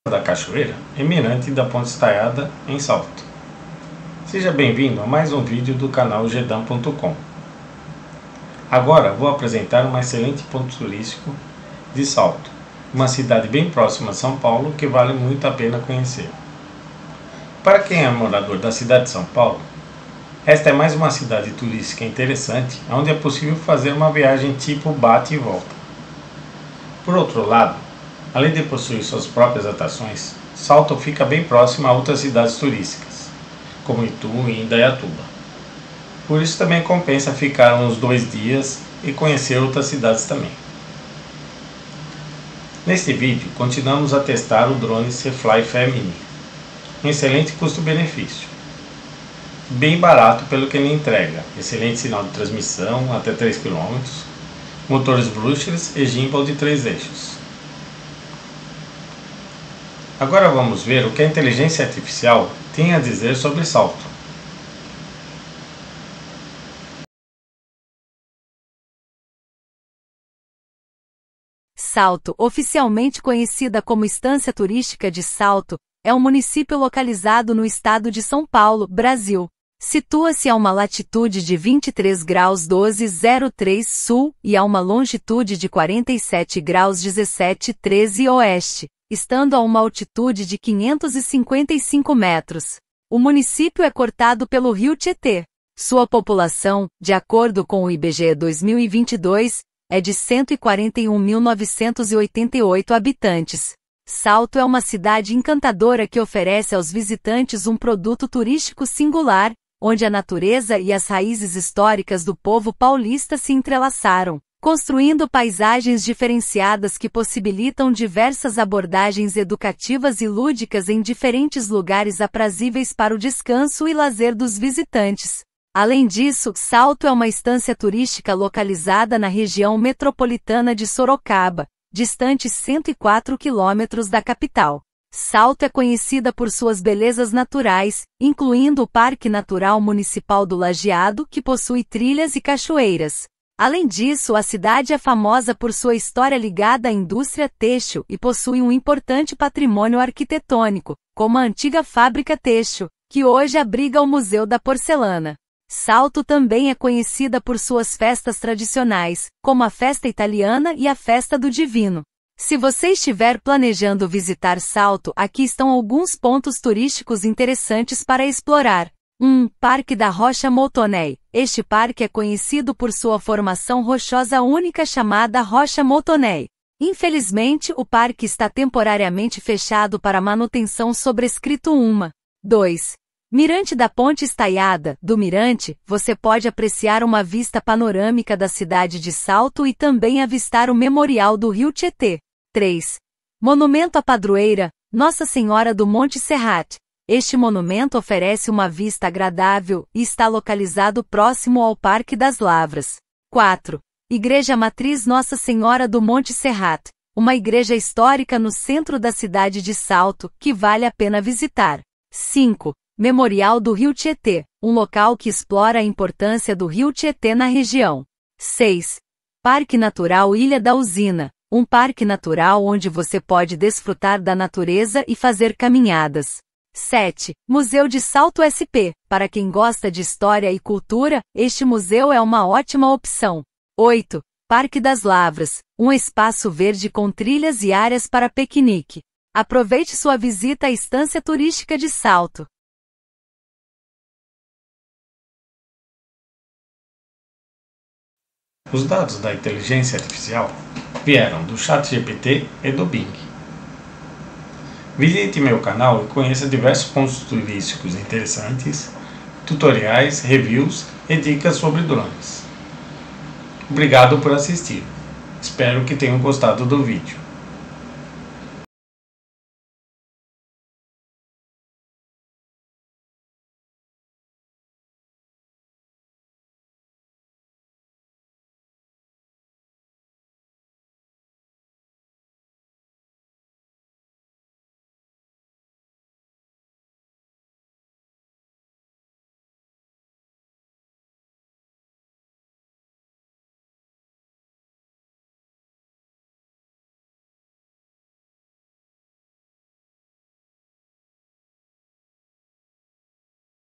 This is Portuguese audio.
da Cachoeira e Mirante da Ponte Estaiada, em Salto. Seja bem-vindo a mais um vídeo do canal Gedam.com. Agora vou apresentar um excelente ponto turístico de Salto, uma cidade bem próxima a São Paulo que vale muito a pena conhecer. Para quem é morador da cidade de São Paulo, esta é mais uma cidade turística interessante, onde é possível fazer uma viagem tipo bate e volta. Por outro lado, além de possuir suas próprias atrações, Salto fica bem próximo a outras cidades turísticas, como Itu e Indaiatuba. Por isso também compensa ficar uns 2 dias e conhecer outras cidades também. Neste vídeo, continuamos a testar o drone C-Fly Mini, um excelente custo-benefício. Bem barato pelo que ele entrega, excelente sinal de transmissão até 3 km, motores brushless e gimbal de 3 eixos. Agora vamos ver o que a inteligência artificial tem a dizer sobre Salto. Salto, oficialmente conhecida como Estância Turística de Salto, é um município localizado no estado de São Paulo, Brasil. Situa-se a uma latitude de 23 graus 12,03 sul e a uma longitude de 47 graus 17,13 oeste, estando a uma altitude de 555 metros. O município é cortado pelo rio Tietê. Sua população, de acordo com o IBGE 2022, é de 141.988 habitantes. Salto é uma cidade encantadora que oferece aos visitantes um produto turístico singular, onde a natureza e as raízes históricas do povo paulista se entrelaçaram, construindo paisagens diferenciadas que possibilitam diversas abordagens educativas e lúdicas em diferentes lugares aprazíveis para o descanso e lazer dos visitantes. Além disso, Salto é uma estância turística localizada na região metropolitana de Sorocaba, distante 104 quilômetros da capital. Salto é conhecida por suas belezas naturais, incluindo o Parque Natural Municipal do Lajeado, que possui trilhas e cachoeiras. Além disso, a cidade é famosa por sua história ligada à indústria têxtil e possui um importante patrimônio arquitetônico, como a antiga fábrica têxtil, que hoje abriga o Museu da Porcelana. Salto também é conhecida por suas festas tradicionais, como a Festa Italiana e a Festa do Divino. Se você estiver planejando visitar Salto, aqui estão alguns pontos turísticos interessantes para explorar. 1. Parque da Rocha Moltonei. Este parque é conhecido por sua formação rochosa única chamada Rocha Moltonei. Infelizmente, o parque está temporariamente fechado para manutenção sobrescrito 1. 2. Mirante da Ponte Estaiada. Do mirante, você pode apreciar uma vista panorâmica da cidade de Salto e também avistar o Memorial do Rio Tietê. 3. Monumento à Padroeira, Nossa Senhora do Monte Serrat. Este monumento oferece uma vista agradável e está localizado próximo ao Parque das Lavras. 4. Igreja Matriz Nossa Senhora do Monte Serrat, uma igreja histórica no centro da cidade de Salto, que vale a pena visitar. 5. Memorial do Rio Tietê, um local que explora a importância do Rio Tietê na região. 6. Parque Natural Ilha da Usina, um parque natural onde você pode desfrutar da natureza e fazer caminhadas. 7. Museu de Salto SP, para quem gosta de história e cultura, este museu é uma ótima opção. 8. Parque das Lavras, um espaço verde com trilhas e áreas para piquenique. Aproveite sua visita à Estância Turística de Salto. Os dados da inteligência artificial vieram do ChatGPT e do Bing. Visite meu canal e conheça diversos pontos turísticos interessantes, tutoriais, reviews e dicas sobre drones. Obrigado por assistir. Espero que tenham gostado do vídeo.